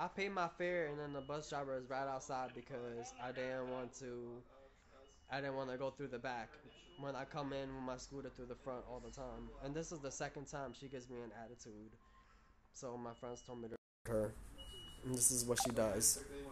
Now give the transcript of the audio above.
I paid my fare and then the bus driver is right outside because I didn't want to go through the back when I come in with my scooter through the front all the time. And this is the second time she gives me an attitude. So my friends told me to her. And this is what she does.